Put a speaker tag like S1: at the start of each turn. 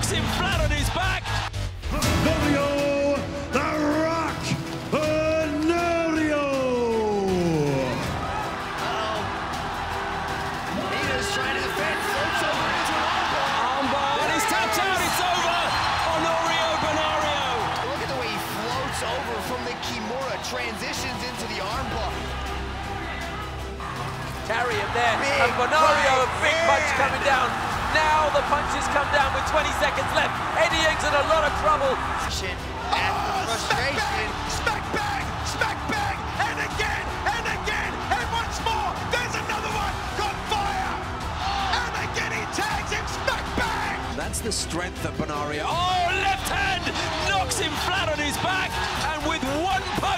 S1: knocks him flat on his back.
S2: Honorio the Rock Banario.
S3: Nina's trying to defend, floats over into an armbar.
S1: And he's tapped out, it's over. Honorio Banario.
S3: Look at the way he floats over from the Kimura, transitions into the armbar.
S4: Carry him there,
S3: Big
S4: and Banario, a big
S3: right
S4: punch
S3: hand.
S4: coming down. Now the punches come down with 20 seconds left. Eddie Ying's in a lot of trouble.
S3: At the frustration.
S2: Smack bang, smack bang, and again, and once more. There's another one. Got fire. And again he tags him. Smack bang.
S1: That's the strength of Banario. Oh, left hand knocks him flat on his back, and with one punch